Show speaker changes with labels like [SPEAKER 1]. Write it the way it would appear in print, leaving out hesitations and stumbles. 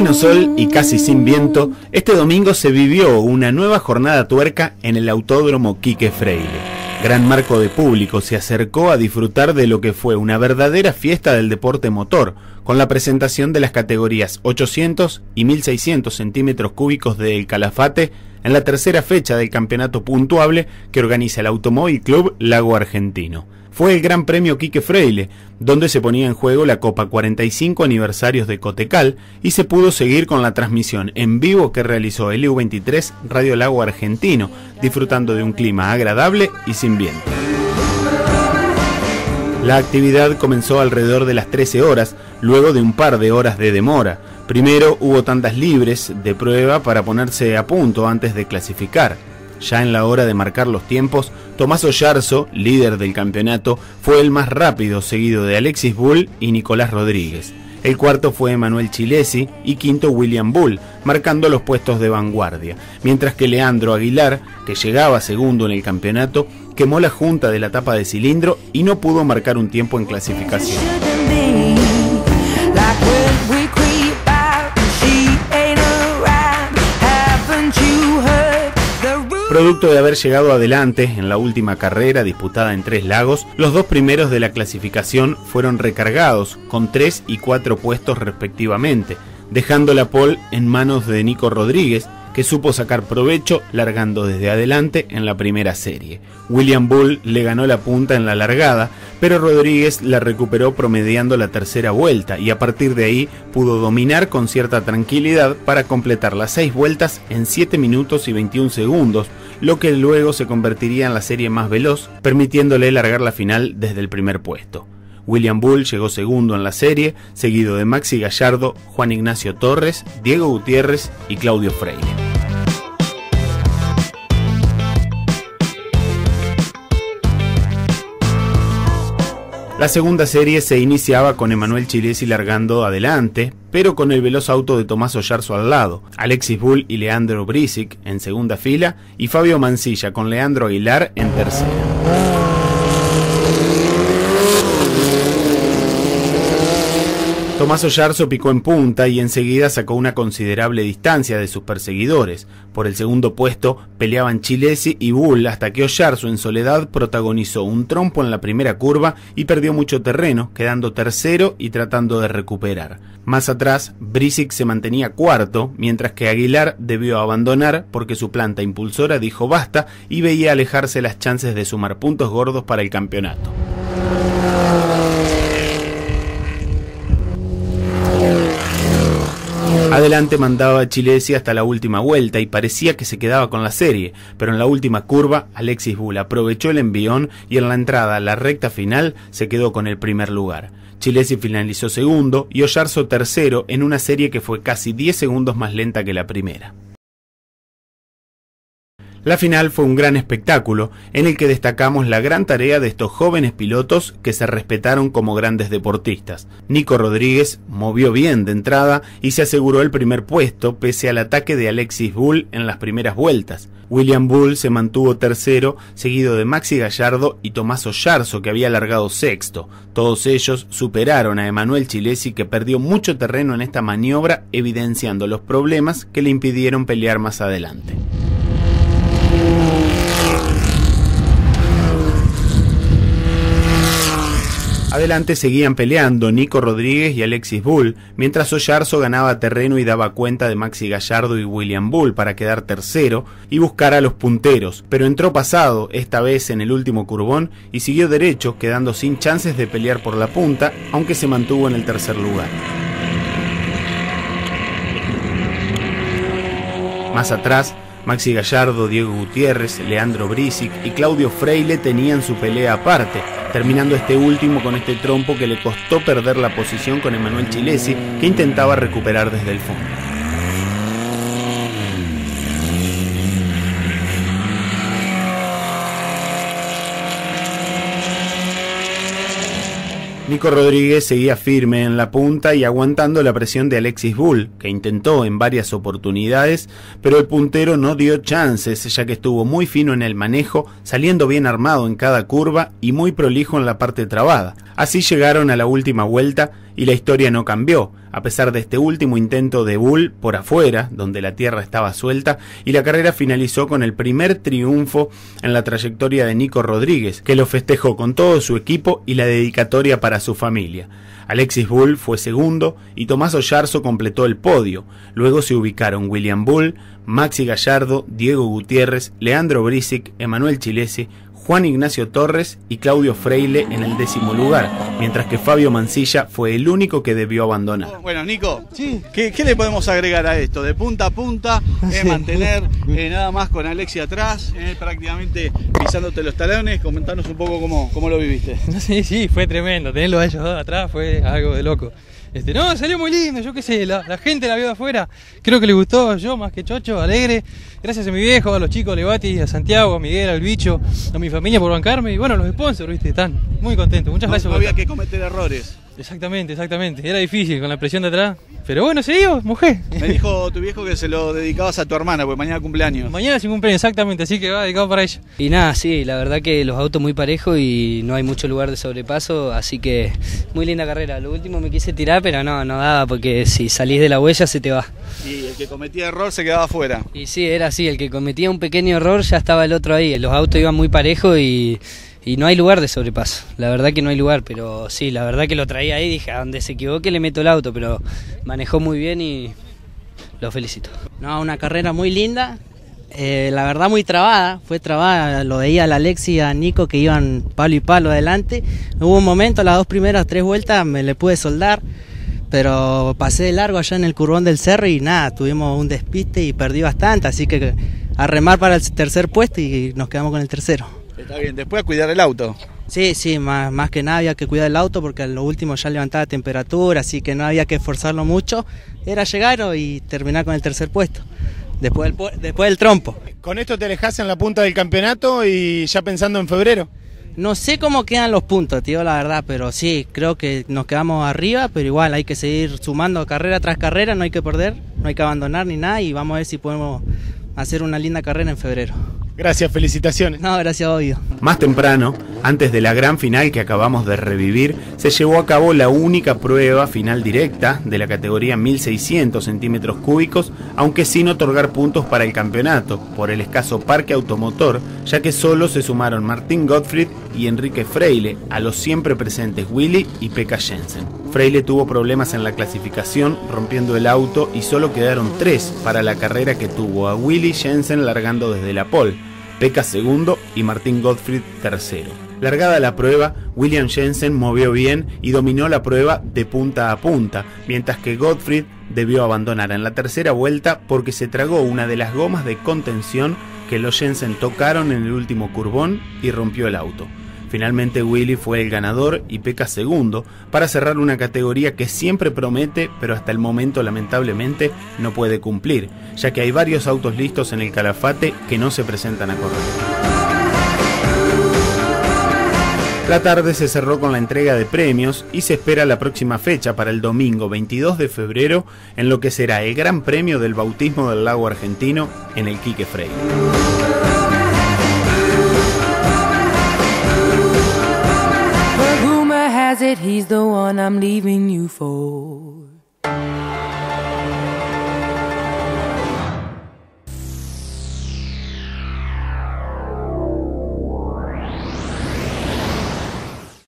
[SPEAKER 1] pleno sol y casi sin viento, este domingo se vivió una nueva jornada tuerca en el Autódromo Quique Fraile. Gran marco de público se acercó a disfrutar de lo que fue una verdadera fiesta del deporte motor, con la presentación de las categorías 800 y 1600 centímetros cúbicos de El Calafate en la tercera fecha del campeonato puntuable que organiza el Automóvil Club Lago Argentino. Fue el Gran Premio Quique Fraile, donde se ponía en juego la Copa 45 aniversarios de Cotecal y se pudo seguir con la transmisión en vivo que realizó el EU23 Radio Lago Argentino, disfrutando de un clima agradable y sin viento. La actividad comenzó alrededor de las 13 horas, luego de un par de horas de demora. Primero hubo tandas libres de prueba para ponerse a punto antes de clasificar. Ya en la hora de marcar los tiempos, Tomás Oyarzo, líder del campeonato, fue el más rápido, seguido de Alexis Bull y Nicolás Rodríguez. El cuarto fue Emanuel Chilesi y quinto William Bull, marcando los puestos de vanguardia, mientras que Leandro Aguilar, que llegaba segundo en el campeonato, quemó la junta de la tapa de cilindro y no pudo marcar un tiempo en clasificación. Producto de haber llegado adelante en la última carrera disputada en Tres Lagos, los dos primeros de la clasificación fueron recargados con 3 y 4 puestos respectivamente, dejando la pole en manos de Nico Rodríguez, que supo sacar provecho largando desde adelante en la primera serie. William Bull le ganó la punta en la largada, pero Rodríguez la recuperó promediando la tercera vuelta y a partir de ahí pudo dominar con cierta tranquilidad para completar las 6 vueltas en 7 minutos y 21 segundos, lo que luego se convertiría en la serie más veloz, permitiéndole largar la final desde el primer puesto. William Bull llegó segundo en la serie, seguido de Maxi Gallardo, Juan Ignacio Torres, Diego Gutiérrez y Claudio Freire. La segunda serie se iniciaba con Emanuel Chilesi largando adelante, pero con el veloz auto de Tomás Oyarzo al lado, Alexis Bull y Leandro Brisic en segunda fila y Fabio Mancilla con Leandro Aguilar en tercera. Tomás Oyarzo picó en punta y enseguida sacó una considerable distancia de sus perseguidores. Por el segundo puesto peleaban Chilesi y Bull hasta que Oyarzo en soledad protagonizó un trompo en la primera curva y perdió mucho terreno, quedando tercero y tratando de recuperar. Más atrás, Brisic se mantenía cuarto, mientras que Aguilar debió abandonar porque su planta impulsora dijo basta y veía alejarse las chances de sumar puntos gordos para el campeonato. Adelante mandaba Chilesi hasta la última vuelta y parecía que se quedaba con la serie, pero en la última curva Alexis Bull aprovechó el envión y en la entrada a la recta final se quedó con el primer lugar. Chilesi finalizó segundo y Oyarzo tercero en una serie que fue casi 10 segundos más lenta que la primera. La final fue un gran espectáculo en el que destacamos la gran tarea de estos jóvenes pilotos que se respetaron como grandes deportistas. Nico Rodríguez movió bien de entrada y se aseguró el primer puesto pese al ataque de Alexis Bull en las primeras vueltas. William Bull se mantuvo tercero, seguido de Maxi Gallardo y Tomás Oyarzo, que había largado sexto. Todos ellos superaron a Emanuel Chilesi, que perdió mucho terreno en esta maniobra, evidenciando los problemas que le impidieron pelear más adelante. Adelante seguían peleando Nico Rodríguez y Alexis Bull, mientras Oyarzo ganaba terreno y daba cuenta de Maxi Gallardo y William Bull para quedar tercero y buscar a los punteros, pero entró pasado, esta vez en el último curvón, y siguió derecho, quedando sin chances de pelear por la punta, aunque se mantuvo en el tercer lugar. Más atrás, Maxi Gallardo, Diego Gutiérrez, Leandro Brisic y Claudio Freire tenían su pelea aparte, terminando este último con este trompo que le costó perder la posición con Emanuel Chilesi, que intentaba recuperar desde el fondo. Nico Rodríguez seguía firme en la punta y aguantando la presión de Alexis Bull, que intentó en varias oportunidades, pero el puntero no dio chances, ya que estuvo muy fino en el manejo, saliendo bien armado en cada curva y muy prolijo en la parte trabada. Así llegaron a la última vuelta y la historia no cambió, a pesar de este último intento de Bull por afuera, donde la tierra estaba suelta, y la carrera finalizó con el primer triunfo en la trayectoria de Nico Rodríguez, que lo festejó con todo su equipo y la dedicatoria para su familia. Alexis Bull fue segundo y Tomás Oyarzo completó el podio. Luego se ubicaron William Bull, Maxi Gallardo, Diego Gutiérrez, Leandro Brisic, Emanuel Chilesi, Juan Ignacio Torres y Claudio Freile en el 10º lugar, mientras que Fabio Mancilla fue el único que debió abandonar.
[SPEAKER 2] Bueno, Nico,
[SPEAKER 3] sí.
[SPEAKER 2] ¿Qué le podemos agregar a esto? De punta a punta,
[SPEAKER 3] Sí.
[SPEAKER 2] mantener nada más con Alexis atrás, prácticamente pisándote los talones. Comentanos un poco cómo lo viviste.
[SPEAKER 3] Sí, fue tremendo. Tenerlos a ellos dos atrás fue algo de loco. No, salió muy lindo, yo qué sé, la gente la vio de afuera, creo que le gustó, yo más que chocho, alegre, gracias a mi viejo, a los chicos, a Levati, a Santiago, a Miguel, al Bicho, a mi familia por bancarme y bueno, los sponsors, viste, están muy contentos, muchas gracias.
[SPEAKER 2] No había que cometer errores.
[SPEAKER 3] Exactamente, era difícil con la presión de atrás, pero bueno, se dio, mujer.
[SPEAKER 2] Me dijo tu viejo que se lo dedicabas a tu hermana, porque mañana cumpleaños.
[SPEAKER 3] Mañana es un cumpleaños, exactamente, así que va dedicado para ella.
[SPEAKER 4] Y nada, sí, la verdad que los autos muy parejos y no hay mucho lugar de sobrepaso, así que muy linda carrera. Lo último me quise tirar, pero no daba, porque si salís de la huella se te va.
[SPEAKER 2] Y el que cometía error se quedaba afuera.
[SPEAKER 4] Y sí, era así, el que cometía un pequeño error ya estaba el otro ahí. Los autos iban muy parejos y no hay lugar de sobrepaso, la verdad que no hay lugar, pero sí, la verdad que lo traía ahí, dije, a donde se equivoque le meto el auto, pero manejó muy bien y lo felicito.
[SPEAKER 5] No, una carrera muy linda, la verdad muy trabada, fue trabada, lo veía a Alexis y a Nico que iban palo y palo adelante, hubo un momento, las 2 primeras 3 vueltas me le pude soldar, pero pasé de largo allá en el curvón del cerro y nada, tuvimos un despiste y perdí bastante, así que a remar para el tercer puesto y nos quedamos con el tercero.
[SPEAKER 2] Está bien, después a cuidar el auto.
[SPEAKER 5] Sí, más que nada había que cuidar el auto porque a lo último ya levantaba temperatura, así que no había que esforzarlo mucho, era llegar y terminar con el tercer puesto, después del trompo.
[SPEAKER 6] ¿Con esto te alejás en la punta del campeonato y ya pensando en febrero?
[SPEAKER 5] No sé cómo quedan los puntos, tío, la verdad, pero sí, creo que nos quedamos arriba, pero igual hay que seguir sumando carrera tras carrera, no hay que perder, no hay que abandonar ni nada y vamos a ver si podemos hacer una linda carrera en febrero.
[SPEAKER 6] Gracias, felicitaciones.
[SPEAKER 5] No, gracias, obvio.
[SPEAKER 1] Más temprano, antes de la gran final que acabamos de revivir, se llevó a cabo la única prueba final directa de la categoría 1600 centímetros cúbicos, aunque sin otorgar puntos para el campeonato, por el escaso parque automotor, ya que solo se sumaron Martín Gottfried y Enrique Freile, a los siempre presentes Willy y Pekka Jensen. Freile tuvo problemas en la clasificación, rompiendo el auto y solo quedaron 3 para la carrera que tuvo a Willy Jensen largando desde la pole, Pekka segundo y Martín Gottfried tercero. Largada la prueba, William Jensen movió bien y dominó la prueba de punta a punta, mientras que Gottfried debió abandonar en la tercera vuelta porque se tragó una de las gomas de contención que los Jensen tocaron en el último curvón y rompió el auto. Finalmente Willy fue el ganador y Pekka segundo para cerrar una categoría que siempre promete, pero hasta el momento lamentablemente no puede cumplir, ya que hay varios autos listos en el Calafate que no se presentan a correr. La tarde se cerró con la entrega de premios y se espera la próxima fecha para el domingo 22 de febrero en lo que será el Gran Premio del Bautismo del Lago Argentino en el Quique Freire.
[SPEAKER 7] He's the one I'm leaving you for.